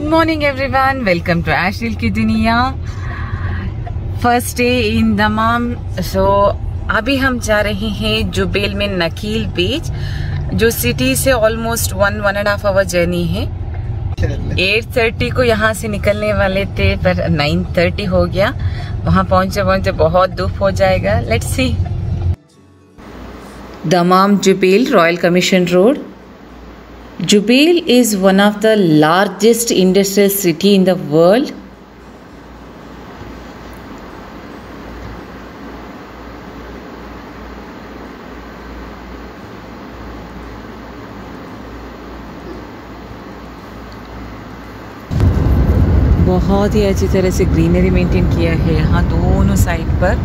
morning everyone, welcome to Ashil की दुनिया। First day in दमाम। सो अभी हम जा रहे हैं जुबेल में नकील बीच, जो सिटी से ऑलमोस्ट 1.5 आवर जर्नी है। 8:30 को यहाँ से निकलने वाले थे, पर 9:30 हो गया। वहाँ पहुँचे पहुँचे बहुत धूप हो जाएगा। Let's see. Dammam Jubail royal commission road. Jubail is one of the largest industrial city in the world. बहुत ही अच्छी तरह से ग्रीनरी मेंटेन किया है यहाँ दोनों साइड पर।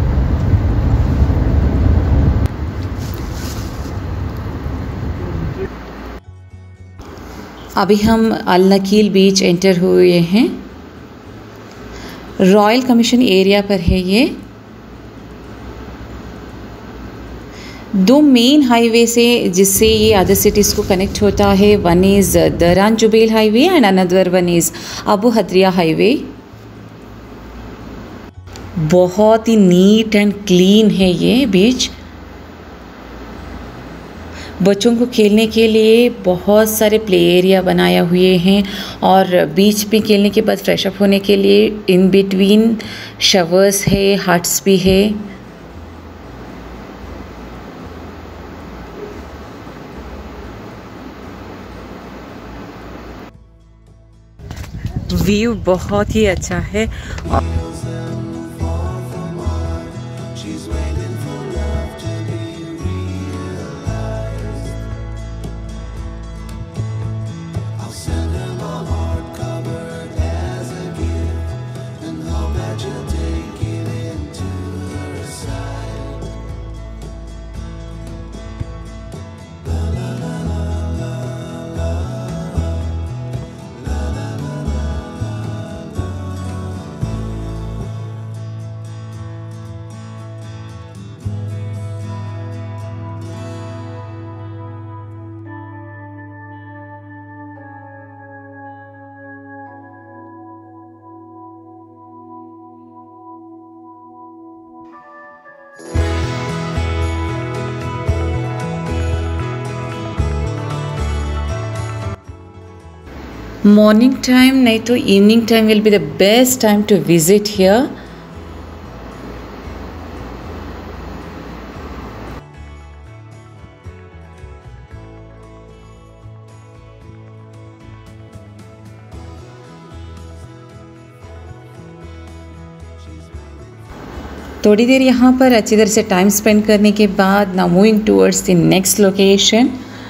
अभी हम अल नकील बीच एंटर हुए हैं। रॉयल कमीशन एरिया पर है ये। दो मेन हाईवे से जिससे ये अदर सिटीज़ को कनेक्ट होता है। One is Dhahran Jubail highway and another one is Abu Hadriyah highway. बहुत ही नीट एंड क्लीन है ये बीच। बच्चों को खेलने के लिए बहुत सारे प्ले एरिया बनाया हुए हैं, और बीच पे खेलने के बाद फ्रेश अप होने के लिए इन बिटवीन शवर्स है, हट्स भी है। व्यू बहुत ही अच्छा है। मॉर्निंग टाइम नहीं तो evening time will be the best time to visit here. थोड़ी देर यहाँ पर अच्छी तरह से टाइम स्पेंड करने के बाद now moving towards the next location.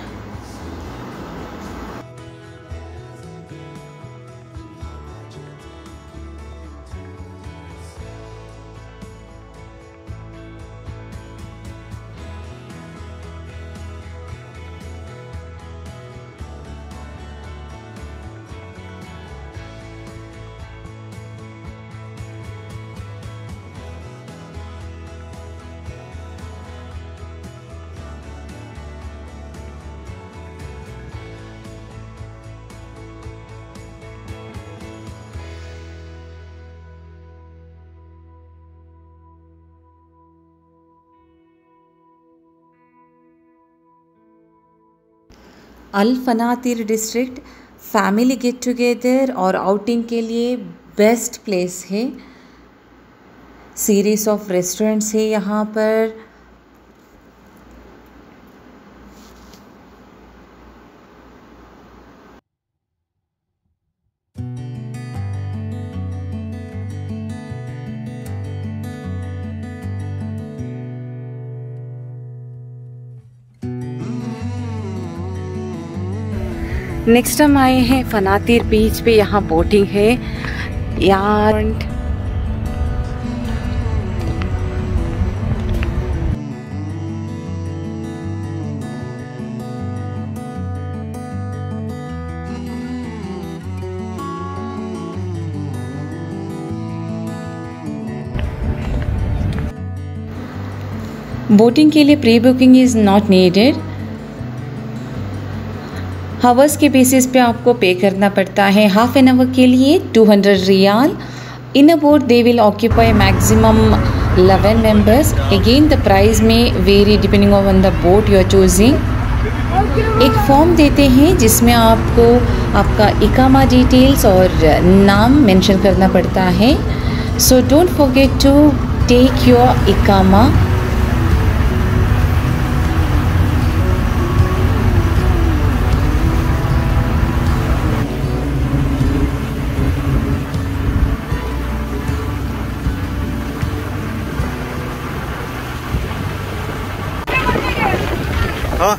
Al Fanateer district family get together और आउटिंग के लिए बेस्ट प्लेस है। सीरीज़ ऑफ रेस्टोरेंट्स है यहाँ पर। नेक्स्ट हम आए हैं फनातिर बीच पे। यहाँ बोटिंग है यार। बोटिंग के लिए pre booking is not needed. Hours के बेसिस पे आपको पे करना पड़ता है। हाफ एन आवर के लिए 200 riyal. In a boat they will occupy maximum 11 members. Again the price may vary depending on the boat you are choosing. एक फॉर्म देते हैं जिसमें आपको आपका इकामा डिटेल्स और नाम मेंशन करना पड़ता है। So don't forget to take your इकामा। हाँ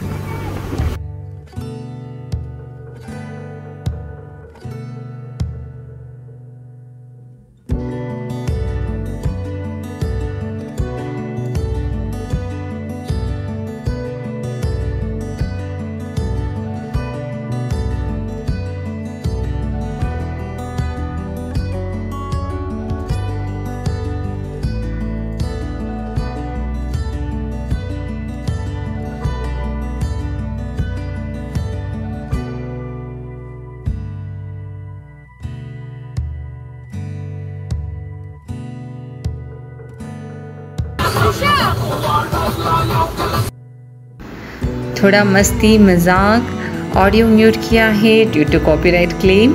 थोड़ा मस्ती मजाक ऑडियो म्यूट किया है ड्यू टू कॉपीराइट क्लेम।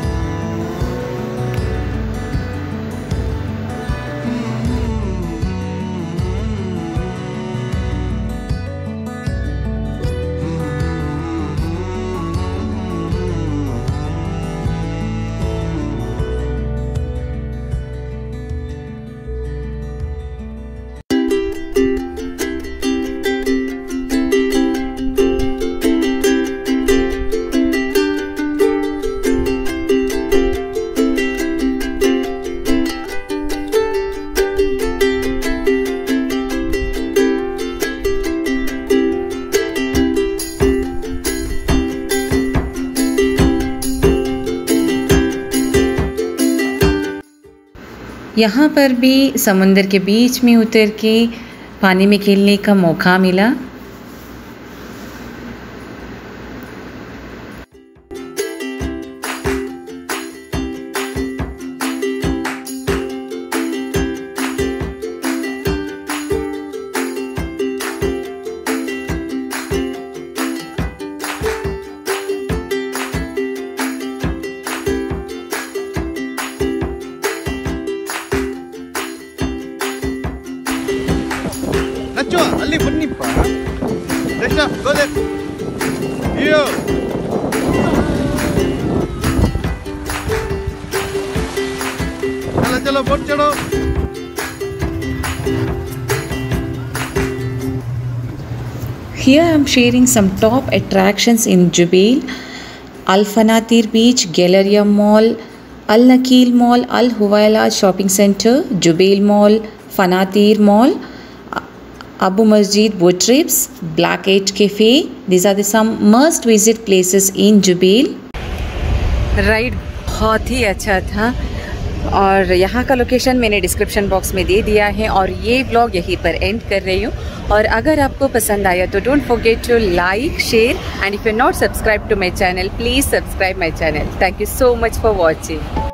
यहाँ पर भी समुंदर के बीच में उतर के पानी में खेलने का मौका मिला। Nacho, ಅಲ್ಲಿ ಬನ್ನಿಪ್ಪ. Next up, go there. Here. चलो चलो बोट चढ़ो. Here I am sharing some top attractions in Jubail. Al Fanatir Beach, Galleria Mall, Al Nakil Mall, Al Huwaila Shopping Center, Jubail Mall, Fanatir Mall, Abu Masjid Boat Trips, Black 8 Cafe. These are the some must visit places in Jubail. Ride बहुत ही अच्छा था और यहाँ का location मैंने description box में दे दिया है और ये व्लॉग यहीं पर एंड कर रही हूँ। और अगर आपको पसंद आया तो don't forget to like share and if you not subscribe to my channel please subscribe my channel. Thank you so much for watching.